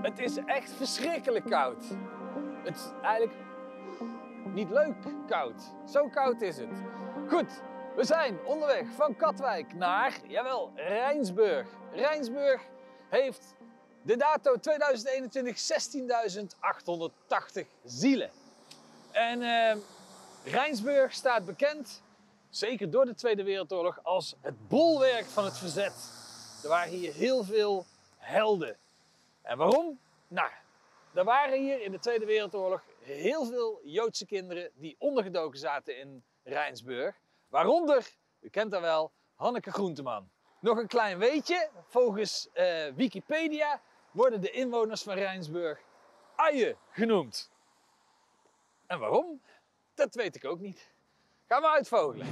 Het is echt verschrikkelijk koud. Het is eigenlijk niet leuk koud. Zo koud is het. Goed, we zijn onderweg van Katwijk naar, jawel, Rijnsburg. Rijnsburg heeft de dato 2021 16.880 zielen. En Rijnsburg staat bekend, zeker door de Tweede Wereldoorlog, als het bolwerk van het verzet. Er waren hier heel veel helden. En waarom? Nou, er waren hier in de Tweede Wereldoorlog heel veel Joodse kinderen die ondergedoken zaten in Rijnsburg. Waaronder, u kent haar wel, Hanneke Groenteman. Nog een klein weetje, volgens Wikipedia worden de inwoners van Rijnsburg Uien genoemd. En waarom? Dat weet ik ook niet. Gaan we uitvogelen.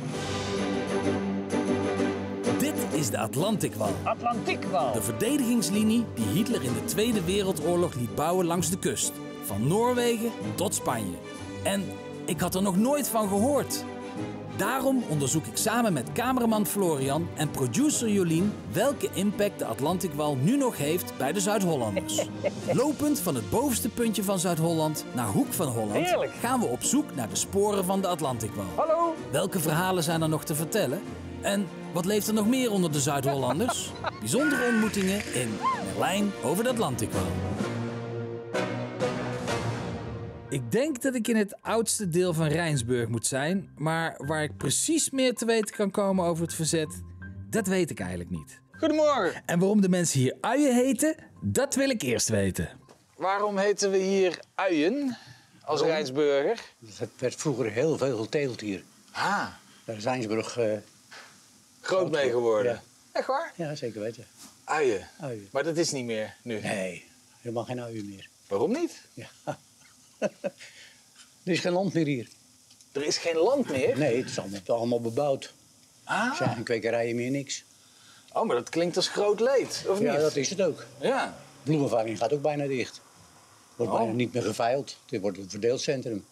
Dit is de Atlantikwall. Atlantikwall. De verdedigingslinie die Hitler in de Tweede Wereldoorlog liet bouwen langs de kust. Van Noorwegen tot Spanje. En ik had er nog nooit van gehoord. Daarom onderzoek ik samen met cameraman Florian en producer Jolien welke impact de Atlantikwall nu nog heeft bij de Zuid-Hollanders. Lopend van het bovenste puntje van Zuid-Holland naar Hoek van Holland Heerlijk. gaan we op zoek naar de sporen van de Atlantikwall. Hallo. Welke verhalen zijn er nog te vertellen? En wat leeft er nog meer onder de Zuid-Hollanders? Bijzondere ontmoetingen in Merlijn over de Atlantikwall. Ik denk dat ik in het oudste deel van Rijnsburg moet zijn, maar waar ik precies meer te weten kan komen over het verzet, dat weet ik eigenlijk niet. Goedemorgen. En waarom de mensen hier Uien heten, dat wil ik eerst weten. Waarom heten we hier Uien als Rijnsburger? Er werd vroeger heel veel geteeld hier. Ah, Daar is Rijnsburg... groot mee geworden. Ja. Echt waar? ja, zeker weten. Uien. Uien. Maar dat is niet meer nu. Nee, helemaal geen uien meer. Waarom niet? Ja. Er is geen land meer hier. Er is geen land meer? Nee, het is allemaal bebouwd. Ah. Er zijn geen kwekerijen meer, niks. Oh, maar dat klinkt als groot leed, of niet? Ja, dat is het ook. Ja. Bloemenveiling gaat ook bijna dicht. Wordt Oh. bijna niet meer geveild. Dit wordt een verdeelcentrum.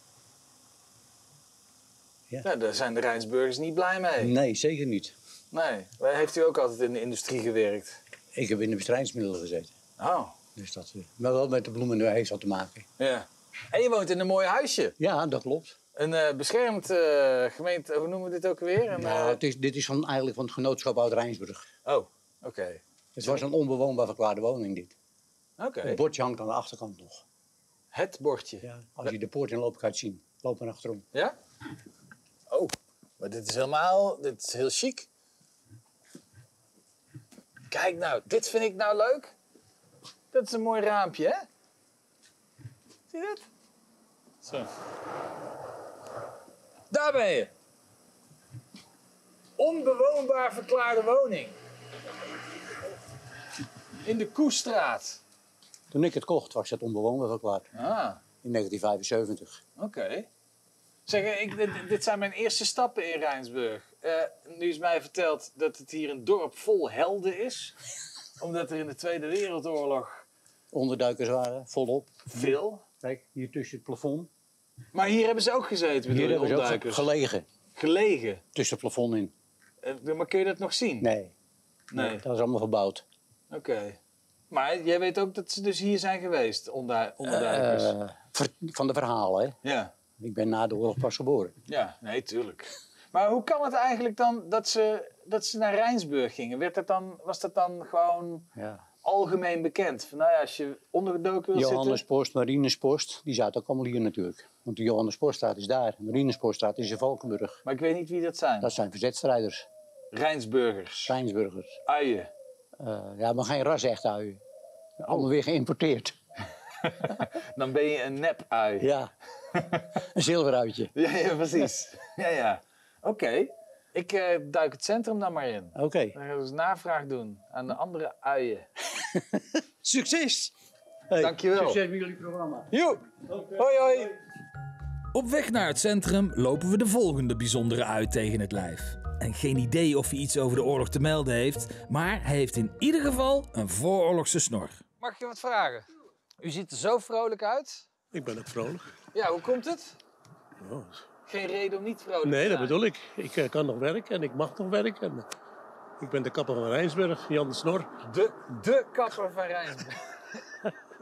Ja, daar zijn de Rijnsburgers niet blij mee. Nee, zeker niet. Nee. Heeft u ook altijd in de industrie gewerkt? Ik heb in de bestrijdingsmiddelen gezeten. Oh. Dus dat, maar wel met de bloemen heeft wat te maken. Ja. En je woont in een mooi huisje. Ja, dat klopt. Een beschermd gemeente, hoe noemen we dit ook weer? Nou, dit is eigenlijk van het genootschap uit Rijnsburg. Oh, oké. Het was een onbewoonbaar verklaarde woning dit. Oké. Het bordje hangt aan de achterkant nog. Het bordje. Ja, als je de poort in loopt, kan je het zien. Loop maar achterom. Ja? Oh, maar dit is heel chic. Kijk nou, dit vind ik nou leuk. Dat is een mooi raampje, hè? Zie je dat? Zo. Daar ben je. Onbewoonbaar verklaarde woning. In de Koestraat. Toen ik het kocht, was het onbewoonbaar verklaard. Ah, In 1975. oké. Zeg, dit zijn mijn eerste stappen in Rijnsburg. Nu is mij verteld dat het hier een dorp vol helden is. Omdat er in de Tweede Wereldoorlog Onderduikers waren, volop. veel. Kijk, hier tussen het plafond. Maar hier hebben ze ook gezeten, bedoel Hier je, hebben ze ook ontduikers? gelegen. Gelegen. Tussen het plafond in. Maar kun je dat nog zien? Nee. Nee. Dat is allemaal verbouwd. Oké. Maar jij weet ook dat ze dus hier zijn geweest, onderduikers? Van de verhalen, hè. Ja. Ik ben na de oorlog pas geboren. Ja, nee, tuurlijk. Maar hoe kan het eigenlijk dan dat ze naar Rijnsburg gingen? Was dat dan gewoon Ja. algemeen bekend? Van, nou ja, als je ondergedoken wil Johannes zitten... Post, Marinuspost, die zaten ook allemaal hier natuurlijk. Want de Johannes Poststraat is daar. De Marinuspoortstraat is in Valkenburg. Maar ik weet niet wie dat zijn. Dat zijn verzetstrijders. Rijnsburgers. Rijnsburgers. Uien. Ja, maar geen ras-echt uien. Allemaal weer geïmporteerd. Dan ben je een nep-ui. Ja. Een zilveruitje. Ja, precies. Ja. Oké. Ik duik het centrum dan maar in. Oké. Dan gaan we eens navraag doen aan de andere uien. Succes! Hey, Dankjewel. Succes met jullie programma. Joe. Hoi, hoi. Op weg naar het centrum lopen we de volgende bijzondere uit tegen het lijf. En geen idee of hij iets over de oorlog te melden heeft, maar hij heeft in ieder geval een vooroorlogse snor. Mag ik je wat vragen? U ziet er zo vrolijk uit. Ik ben ook vrolijk. Ja, hoe komt het? Oh. Geen reden om niet vrolijk te Nee, zijn. dat bedoel ik. Ik kan nog werken en ik mag nog werken. Ik ben de kapper van Rijnsburg, Jan de Snor. De kapper van Rijnsburg.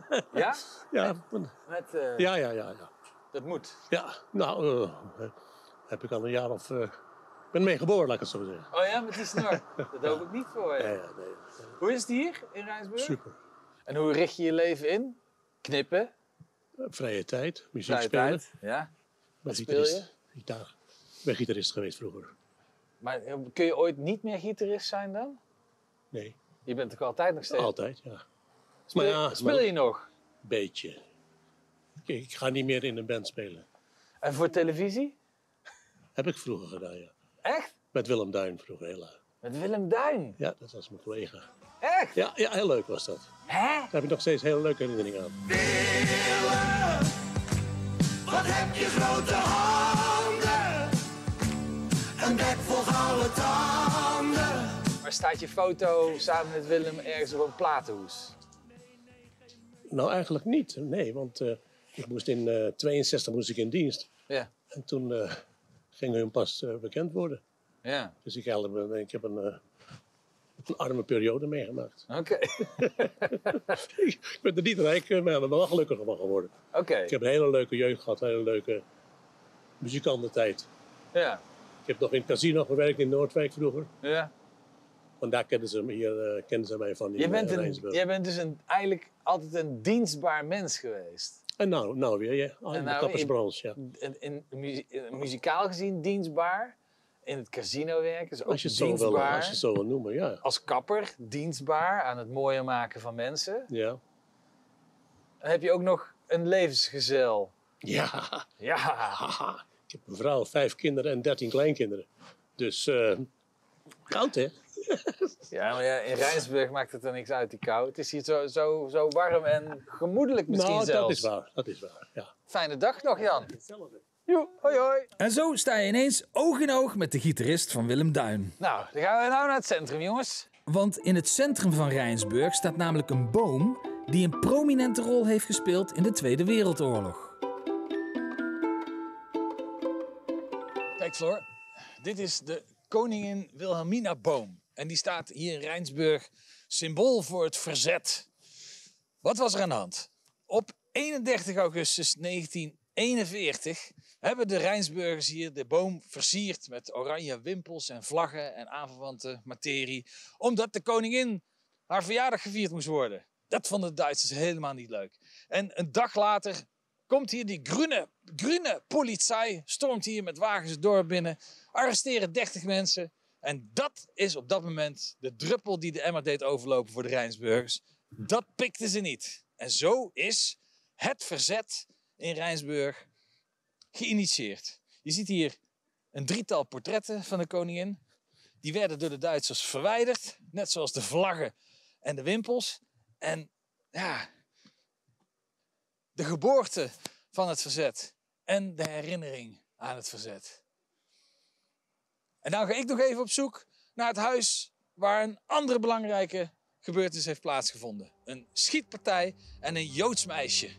Ja? Ja, Met, ja. Dat moet. Ja, nou, heb ik al een jaar of... Ik ben mee geboren, laat ik het zo zeggen. Oh ja, met die snor. Dat hoop ik niet voor je. Ja, nee. Hoe is het hier in Rijnsburg? Super. En hoe richt je je leven in? Knippen? Vrije tijd, muziek Vrije spelen. tijd? Ja. Wat speel je? Gitaar. Ik ben gitarist geweest vroeger. Maar kun je ooit niet meer gitarist zijn dan? Nee, Je bent toch altijd nog steeds? altijd, ja. Speel je nog? Beetje. Ik ga niet meer in een band spelen. En voor televisie? Heb ik vroeger gedaan, ja. Echt? Met Willem Duin vroeger, heel erg. Met Willem Duin? Ja, dat was mijn collega. Echt? Ja, heel leuk was dat. Hè? Daar heb ik nog steeds hele leuke herinneringen aan. Willem, wat heb je grote handen, een bek vol gouden tanden. Maar staat je foto samen met Willem ergens op een platenhoes? Nou, eigenlijk niet. Nee, want ik moest in 62 moest ik in dienst. Ja. En toen ging hun pas bekend worden. Ja. Dus ik heb een arme periode meegemaakt. Oké. Ik ben er niet rijk, maar ik ben wel gelukkiger van geworden. Oké. Ik heb een hele leuke jeugd gehad, een hele leuke muzikantentijd. Ja. Ik heb nog in het casino gewerkt in Noordwijk vroeger. Ja. Want daar kenden ze mij van in Rijnsburg. Jij bent dus eigenlijk altijd een dienstbaar mens geweest. En nou weer, ja. In de nou, kappersbranche, ja. In muzikaal gezien dienstbaar. In het casino werken is ook Als je dienstbaar. het zo wil noemen, ja. Als kapper dienstbaar aan het mooier maken van mensen. Ja. Dan heb je ook nog een levensgezel. Ja. Ja. Haha. Ik heb een vrouw, 5 kinderen en 13 kleinkinderen. Dus koud, hè? Ja, maar ja, in Rijnsburg maakt het er niks uit, die kou. Het is hier zo warm en gemoedelijk misschien Nou, zelfs. dat is waar, ja. Fijne dag nog, Jan. Hetzelfde. Joe, hoi hoi. En zo sta je ineens oog in oog met de gitarist van Willem Duin. Nou, dan gaan we nou naar het centrum, jongens. Want in het centrum van Rijnsburg staat namelijk een boom die een prominente rol heeft gespeeld in de Tweede Wereldoorlog. Kijk, Floor. Dit is de Koningin Wilhelmina boom. En die staat hier in Rijnsburg symbool voor het verzet. Wat was er aan de hand? Op 31 augustus 1941 hebben de Rijnsburgers hier de boom versierd met oranje wimpels en vlaggen en aanverwante materie. Omdat de koningin haar verjaardag gevierd moest worden. Dat vonden de Duitsers helemaal niet leuk. En een dag later komt hier die groene politie, stormt hier met wagens het dorp binnen, arresteren 30 mensen. En dat is op dat moment de druppel die de emmer deed overlopen voor de Rijnsburgers. Dat pikten ze niet. En zo is het verzet in Rijnsburg geïnitieerd. Je ziet hier een drietal portretten van de koningin. Die werden door de Duitsers verwijderd, net zoals de vlaggen en de wimpels. En ja, de geboorte van het verzet en de herinnering aan het verzet. En nou ga ik nog even op zoek naar het huis waar een andere belangrijke gebeurtenis heeft plaatsgevonden. Een schietpartij en een Joods meisje.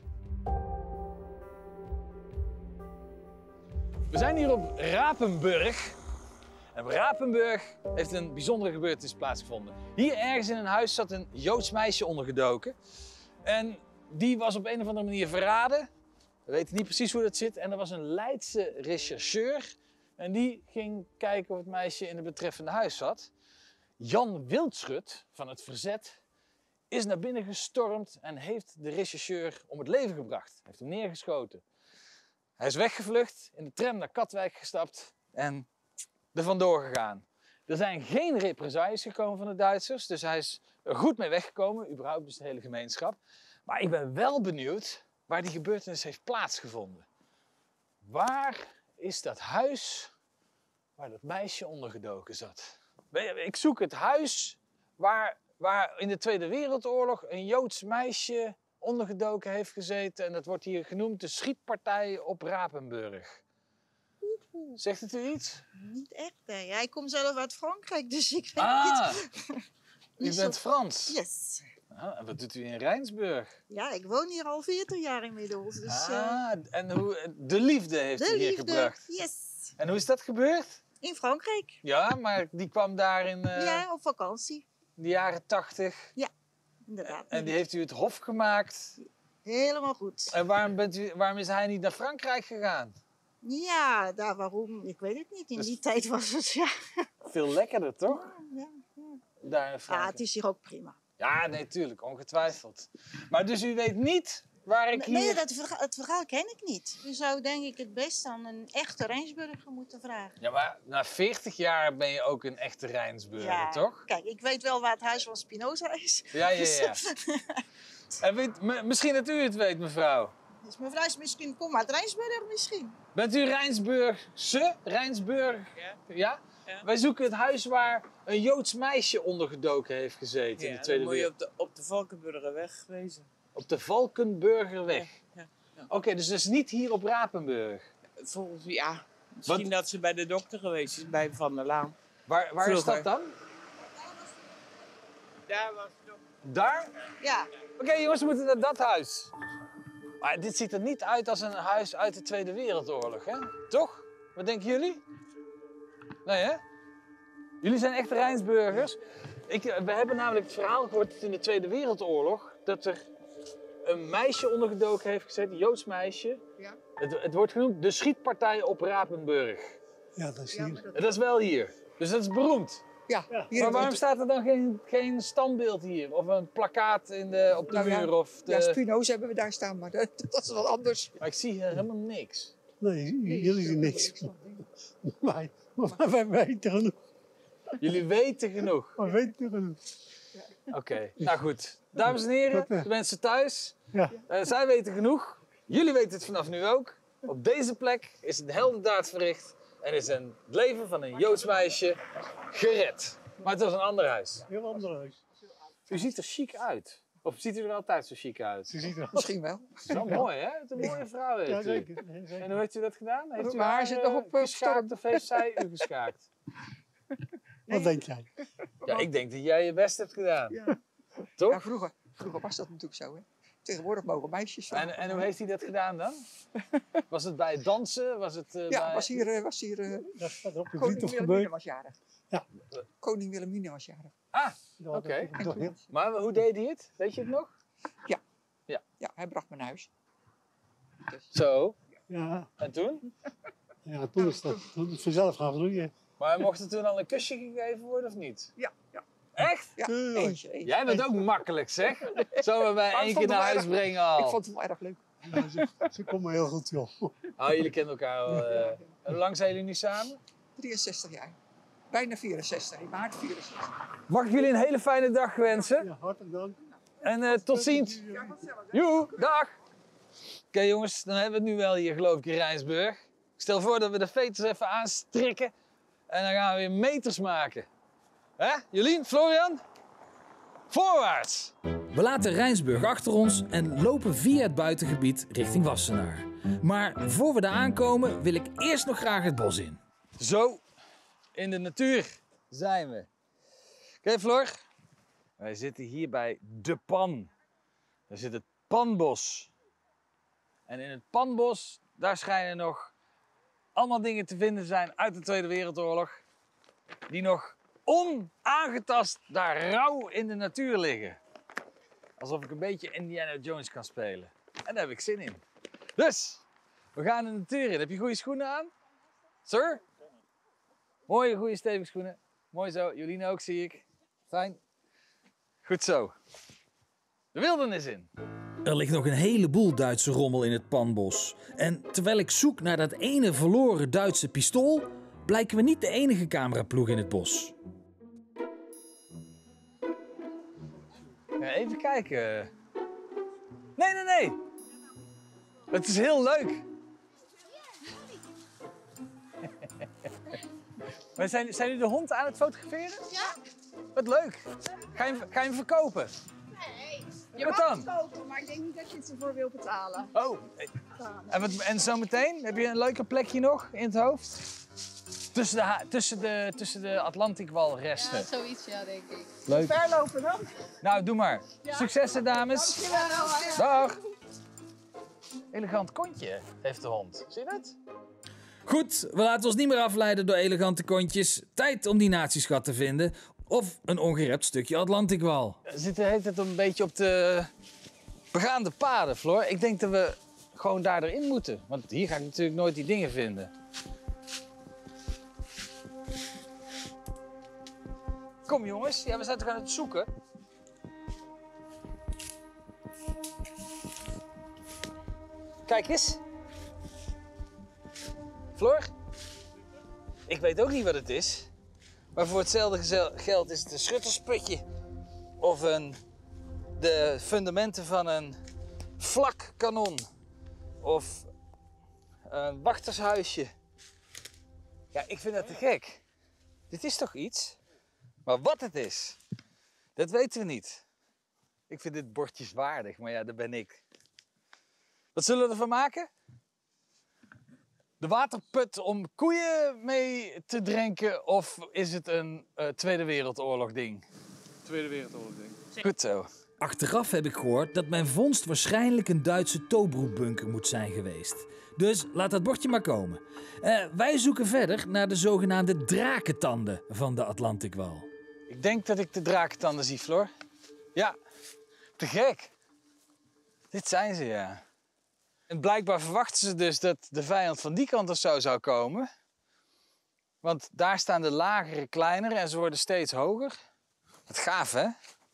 We zijn hier op Rapenburg. En op Rapenburg heeft een bijzondere gebeurtenis plaatsgevonden. Hier ergens in een huis zat een Joods meisje ondergedoken. En die was op een of andere manier verraden. We weten niet precies hoe dat zit. En er was een Leidse rechercheur. En die ging kijken of het meisje in het betreffende huis zat. Jan Wildschut van het verzet is naar binnen gestormd en heeft de rechercheur om het leven gebracht. Heeft hem neergeschoten. Hij is weggevlucht, in de tram naar Katwijk gestapt en er vandoor gegaan. Er zijn geen represailles gekomen van de Duitsers, dus hij is er goed mee weggekomen, überhaupt dus de hele gemeenschap. Maar ik ben wel benieuwd waar die gebeurtenis heeft plaatsgevonden. Waar is dat huis waar dat meisje ondergedoken zat? Ik zoek het huis waar in de Tweede Wereldoorlog een Joods meisje ondergedoken heeft gezeten. En dat wordt hier genoemd de schietpartij op Rapenburg. Zegt het u iets? Niet echt, hè. Ja, ik kom zelf uit Frankrijk, dus ik weet U bent Frans? Yes. En wat doet u in Rijnsburg? Ja, ik woon hier al 40 jaar inmiddels. Dus, en de liefde heeft u hier gebracht? Yes. En hoe is dat gebeurd? In Frankrijk. Ja, maar die kwam daar in Ja, op vakantie. de jaren 80. Ja, inderdaad. En die heeft u het hof gemaakt Helemaal goed. En waarom is hij niet naar Frankrijk gegaan? Ja, daar waarom? Ik weet het niet. In die tijd was het, ja. Veel lekkerder, toch? Ja, Daar in ja, Frankrijk. het is hier ook prima. Ja, nee, tuurlijk, ongetwijfeld. Maar dus u weet niet waar ik hier... Nee, het verhaal ken ik niet. U zou denk ik het best aan een echte Rijnsburger moeten vragen. Ja, maar na 40 jaar ben je ook een echte Rijnsburger, toch? Kijk, ik weet wel waar het huis van Spinoza is. Ja. En misschien dat u het weet, mevrouw. Dus mevrouw is misschien, kom uit Rijnsburger misschien. Bent u Rijnsburgse? Rijnsburg? Ja? Wij zoeken het huis waar een Joods meisje ondergedoken heeft gezeten in de Tweede dan moet je Wereld. op de Valkenburgerweg wezen. Op de Valkenburgerweg. Ja. Oké, dus dat is niet hier op Rapenburg. Volgens misschien dat ze bij de dokter geweest is, bij Van der Laan. Waar is Vroeger. dat dan? Daar was het ook. Daar? Ja, Oké, jongens, we moeten naar dat huis. Maar dit ziet er niet uit als een huis uit de Tweede Wereldoorlog, hè? Toch? Wat denken jullie? Nee, hè? Jullie zijn echt Rijnsburgers. We hebben namelijk het verhaal gehoord dat in de Tweede Wereldoorlog... dat er een meisje ondergedoken heeft gezet, een Joods meisje. Ja. Het wordt genoemd de schietpartij op Rapenburg. Ja, dat is hier. En dat is wel hier. Dus dat is beroemd. Ja, hier Maar waarom staat er dan geen standbeeld hier? Of een plakkaat op de Nou ja, muur? Of de... Ja, Spinoza hebben we daar staan, maar dat is wat anders. Maar ik zie hier helemaal niks. Nee, jullie zien niks. Maar wij weten genoeg. Jullie weten genoeg. Wij weten genoeg. Oké, nou goed. Dames en heren, de mensen thuis. Ja. Zij weten genoeg. Jullie weten het vanaf nu ook. Op deze plek is een heldendaad verricht. En is het leven van een Joods meisje gered. Maar het was een ander huis. Heel ander huis. U ziet er chic uit. Of ziet u er altijd zo chic uit? Ze ziet er Misschien wel. Dat is wel mooi, hè? Het is een mooie vrouw heeft Ja, u. zeker. zeker. En hoe heeft u dat gedaan? Heeft u Mijn haar zit nog op, geschaakt of heeft zij u geschaakt? Wat denk jij? Ja, ik denk dat jij je best hebt gedaan. Ja. Toch? Ja, vroeger was dat natuurlijk zo. Hè. Tegenwoordig mogen meisjes. En hoe heeft hij dat gedaan dan? Was het bij het dansen? Was het, Ja, bij... was hier Dat staat op de Koning Vliet of Wilhelmina gebeurd. was jarig. Ja. Koning Wilhelmina was jarig. Ah, Ja, oké. dat- dat- Maar hoe deed hij het? Weet je het nog? Ja, hij bracht me naar huis. Zo. Ja, En toen? ja, toen is het vanzelf gaan vloeien. Maar mocht er toen al een kusje gegeven worden of niet? Ja. Echt? Ja, Tuurlijk. eentje. Jij bent ook makkelijk, zeg. Zo bij ik één keer vond naar het huis erg- brengen Ik al. vond het wel erg leuk. Ja, ze komen heel goed, joh. Oh, jullie kennen elkaar al. En hoe lang zijn jullie nu samen? 63 jaar. Bijna 64, in maart 64. Mag ik jullie een hele fijne dag wensen? Ja, hartelijk dank. En tot ziens. Joe, dag. Oké, jongens, dan hebben we het nu wel hier, geloof ik, in Rijnsburg. Ik stel voor dat we de veters even aanstrikken. En dan gaan we weer meters maken. Hè? Jolien, Florian? Voorwaarts! We laten Rijnsburg achter ons en lopen via het buitengebied richting Wassenaar. Maar voor we daar aankomen wil ik eerst nog graag het bos in. Zo, in de natuur zijn we. Oké, Floor. Wij zitten hier bij De Pan. Daar zit het Panbos. En in het Panbos, daar schijnen nog allemaal dingen te vinden zijn uit de Tweede Wereldoorlog. Die nog onaangetast daar rauw in de natuur liggen. Alsof ik een beetje Indiana Jones kan spelen. En daar heb ik zin in. Dus, we gaan de natuur in. Heb je goede schoenen aan? Sir? Mooie, goede stevige schoenen. Mooi zo. Jolien ook, zie ik. Fijn. Goed zo. De wildernis in. Er ligt nog een heleboel Duitse rommel in het Panbos. En terwijl ik zoek naar dat ene verloren Duitse pistool, blijken we niet de enige cameraploeg in het bos. Ja, even kijken. Nee. Het is heel leuk. Maar zijn jullie de hond aan het fotograferen? Ja. Wat leuk. Ga je hem verkopen? Nee, Wat je dan? mag het kopen, maar ik denk niet dat je het ervoor wil betalen. Oh. En zometeen? Heb je een leuker plekje nog in het hoofd? Tussen de Atlantikwalresten. Ja, zoiets, ja, denk ik. Leuk. Verlopen dan? Nou, doe maar. Successen, dames. Dankjewel. Dag. Elegant kontje heeft de hond. Zie je dat? Goed, we laten ons niet meer afleiden door elegante kontjes. Tijd om die natieschat te vinden. Of een ongerept stukje Atlantikwal. Zit de hele tijd een beetje op de Begaande paden, Floor. Ik denk dat we gewoon daar erin moeten. Want hier ga ik natuurlijk nooit die dingen vinden. Kom jongens, ja, we zijn toch aan het zoeken? Kijk eens. Floor? Ik weet ook niet wat het is. Maar voor hetzelfde geld is het een schuttersputje. Of de fundamenten van een vlakkanon. Of een wachtershuisje. Ja, ik vind dat te gek. Dit is toch iets? Maar wat het is, dat weten we niet. Ik vind dit bordjeswaardig, maar ja, dat ben ik. Wat zullen we ervan maken? De waterput om koeien mee te drinken of is het een Tweede Wereldoorlog ding? Tweede Wereldoorlog ding. Goed zo. Achteraf heb ik gehoord dat mijn vondst waarschijnlijk een Duitse Tobruk-bunker moet zijn geweest. Dus laat dat bordje maar komen. Wij zoeken verder naar de zogenaamde drakentanden van de Atlantikwal. Ik denk dat ik de drakentanden zie, Floor. Ja, te gek. Dit zijn ze, ja. En blijkbaar verwachten ze dus dat de vijand van die kant of zo zou komen. Want daar staan de lagere kleiner en ze worden steeds hoger. Wat gaaf, hè?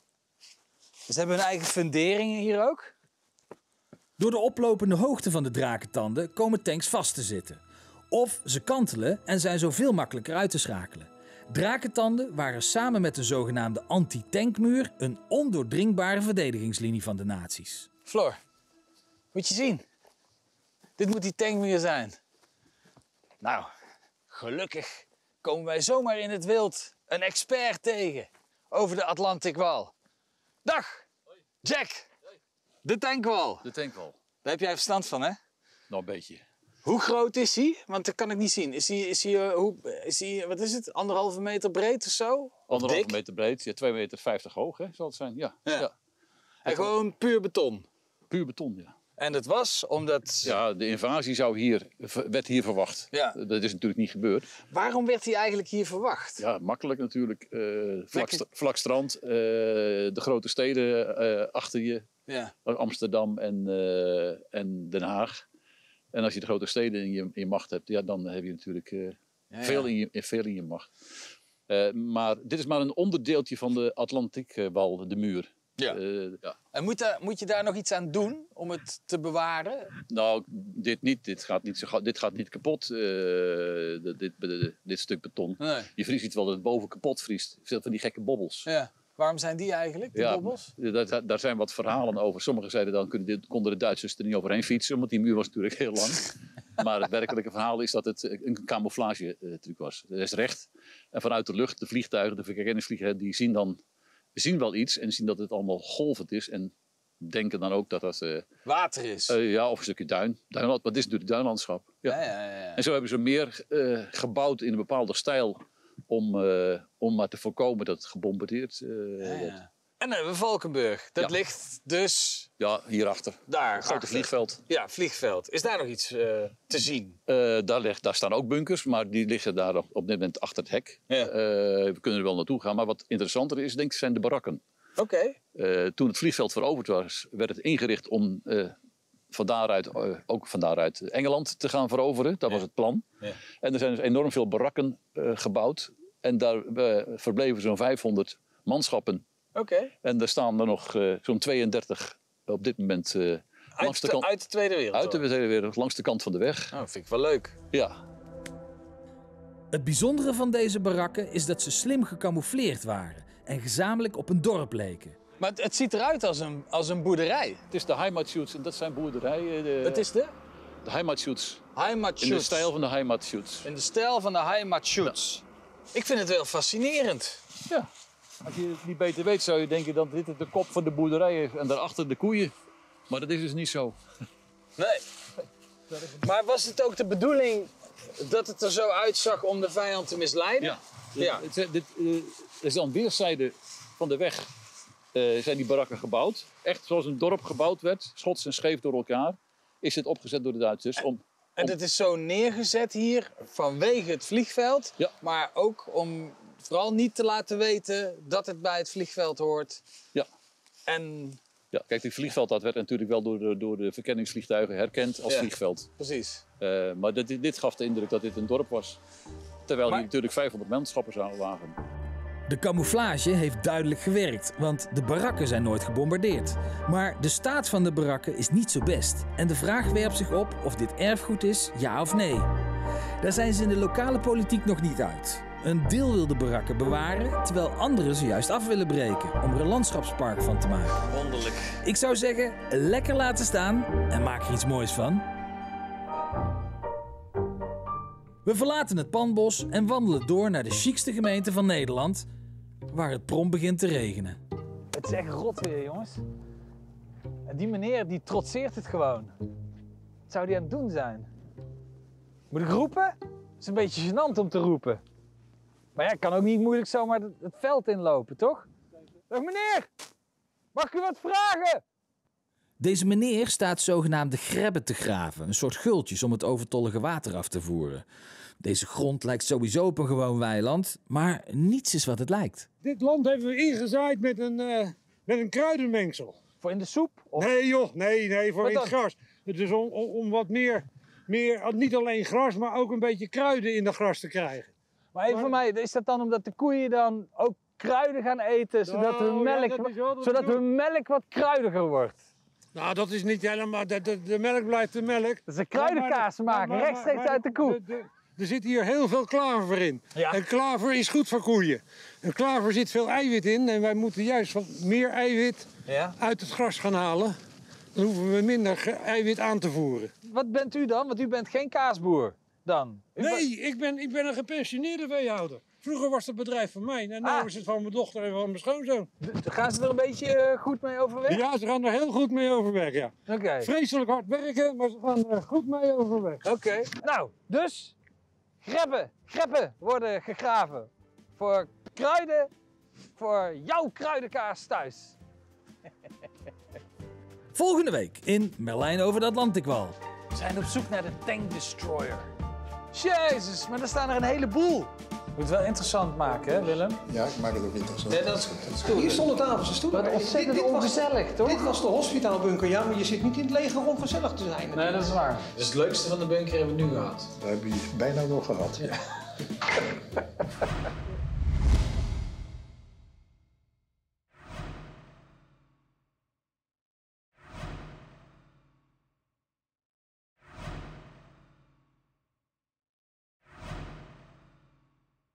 Ze hebben hun eigen funderingen hier ook. Door de oplopende hoogte van de drakentanden komen tanks vast te zitten. Of ze kantelen en zijn zo veel makkelijker uit te schakelen. Drakentanden waren samen met de zogenaamde anti-tankmuur een ondoordringbare verdedigingslinie van de nazi's. Floor, moet je zien. Dit moet die tankmuur zijn. Nou, gelukkig komen wij zomaar in het wild een expert tegen over de Atlantikwal. Dag, Jack. De tankwal. De tankwal. Daar heb jij verstand van, hè? Nog een beetje. Hoe groot is hij? Want dat kan ik niet zien. Is hij wat is het, 1,5 meter breed of zo? 1,5 meter breed, ja, 2,50 meter hoog, hè, zal het zijn. Ja. Ja. En gewoon puur beton? Puur beton, ja. En dat was omdat... Ja, de invasie werd hier verwacht. Ja. Dat is natuurlijk niet gebeurd. Waarom werd hij eigenlijk hier verwacht? Ja, makkelijk natuurlijk. Vlak strand, de grote steden achter je. Ja. Amsterdam en Den Haag. En als je de grote steden in je macht hebt, ja, dan heb je natuurlijk veel in je macht. Maar dit is maar een onderdeeltje van de Atlantikwal, de muur. Ja. Ja. En moet je daar nog iets aan doen om het te bewaren? Nou, dit niet. Dit gaat niet kapot, dit stuk beton. Nee. Je ziet wel dat het boven kapot vriest. Veel van die gekke bobbels. Ja. Waarom zijn die eigenlijk, die bobbels? Daar zijn wat verhalen over. Sommigen zeiden dan konden de Duitsers er niet overheen fietsen, want die muur was natuurlijk heel lang. Maar het werkelijke verhaal is dat het een camouflage truc was. Het is recht. En vanuit de lucht, de vliegtuigen, de verkenningsvliegtuigen, die zien wel iets en zien dat het allemaal golvend is. En denken dan ook dat dat... water is. Ja, of een stukje duinland. Maar dit is natuurlijk duinlandschap. Ja. En zo hebben ze meer gebouwd in een bepaalde stijl om maar te voorkomen dat het gebombardeerd wordt. En dan hebben we Valkenburg. Dat lit dus... Ja, hierachter. Daar. Het grote vliegveld. Ja, vliegveld. Is daar nog iets te zien? Daar staan ook bunkers, maar die liggen daar op dit moment achter het hek. Ja. We kunnen er wel naartoe gaan, maar wat interessanter is, denk ik, zijn de barakken. Oké. Toen het vliegveld veroverd was, werd het ingericht om ook van daaruit Engeland te gaan veroveren. Dat was het plan. Ja. En er zijn dus enorm veel barakken gebouwd. En daar verbleven zo'n 500 manschappen. Oké. En er staan er nog zo'n 32 op dit moment uit de Tweede Wereldoorlog? Uit de Tweede Wereldoorlog, langs de kant van de weg. Oh, vind ik wel leuk. Ja. Het bijzondere van deze barakken is dat ze slim gecamoufleerd waren en gezamenlijk op een dorp leken. Maar het ziet eruit als een boerderij. Het is de Heimatschutz en dat zijn boerderijen. Het is de? De Heimatschutz. Heimatschutz. In de stijl van de Heimatschutz. In de stijl van de Heimatschutz. Ja. Ik vind het wel fascinerend. Ja. Als je het niet beter weet, zou je denken dat dit de kop van de boerderij is en daarachter de koeien. Maar dat is dus niet zo. Nee. Maar was het ook de bedoeling dat het er zo uitzag om de vijand te misleiden? Ja. Dit is aan weerszijden van de weg zijn die barakken gebouwd. Echt zoals een dorp gebouwd werd, schots en scheef door elkaar, is dit opgezet door de Duitsers. En het is zo neergezet hier vanwege het vliegveld, ja. Maar ook om vooral niet te laten weten dat het bij het vliegveld hoort. Ja. En Ja, kijk, dit vliegveld dat werd natuurlijk wel door de verkenningsvliegtuigen herkend als vliegveld. Precies. Maar dit gaf de indruk dat dit een dorp was. Terwijl hier natuurlijk 500 manschappers lagen. De camouflage heeft duidelijk gewerkt, want de barakken zijn nooit gebombardeerd. Maar de staat van de barakken is niet zo best. En de vraag werpt zich op of dit erfgoed is, ja of nee. Daar zijn ze in de lokale politiek nog niet uit. Een deel wil de barakken bewaren, terwijl anderen ze juist af willen breken om er een landschapspark van te maken. Wonderlijk. Ik zou zeggen, lekker laten staan en maak er iets moois van. We verlaten het Panbos en wandelen door naar de chicste gemeente van Nederland, waar het prompt begint te regenen. Het is echt rot weer, jongens. En die meneer die trotseert het gewoon. Wat zou die aan het doen zijn? Moet ik roepen? Het is een beetje gênant om te roepen. Maar ja, ik kan ook niet moeilijk zomaar het veld inlopen, toch? Dag meneer, mag ik u wat vragen? Deze meneer staat zogenaamde grebben te graven, een soort gultjes om het overtollige water af te voeren. Deze grond lijkt sowieso op een gewoon weiland, maar niets is wat het lijkt. Dit land hebben we ingezaaid met een kruidenmengsel. Voor in de soep? Of? Nee joh, nee, voor Wat in het dan? gras. Het is om wat meer, niet alleen gras, maar ook een beetje kruiden in de gras te krijgen. Maar even voor mij, is dat dan omdat de koeien dan ook kruiden gaan eten, zodat hun melk wat kruidiger wordt? Nou, dat is niet helemaal, de melk blijft de melk. Dat is een kruidenkaas maken, rechtstreeks uit de koe. Er zit hier heel veel klaver in. Ja. En klaver is goed voor koeien. En klaver zit veel eiwit in en wij moeten juist wat meer eiwit uit het gras gaan halen. Dan hoeven we minder eiwit aan te voeren. Wat bent u dan? Want u bent geen kaasboer dan? Nee, ik ben een gepensioneerde veehouder. Vroeger was het bedrijf van mij en nu is het van mijn dochter en van mijn schoonzoon. Gaan ze er een beetje goed mee overweg? Ja, ze gaan er heel goed mee overweg, ja. Oké. Vreselijk hard werken, maar ze gaan er goed mee overweg. Oké. Nou, dus greppen worden gegraven. Voor kruiden, voor jouw kruidenkaas thuis. Volgende week in Merlijn over de Atlantikwal. We zijn op zoek naar de Tank Destroyer. Jezus, maar er staan er een heleboel. Moet het wel interessant maken, hè Willem? Ja, ik maak het ook interessant. Nee, dat is goed. Hier stonden tafels en stoelen. Wat ontzettend ongezellig, toch? Dit was de hospitaalbunker, ja, maar je zit niet in het leger om gezellig te zijn. Nee, dat is waar. Dus het leukste van de bunker hebben we nu gehad. Dat heb je bijna nog gehad. Ja.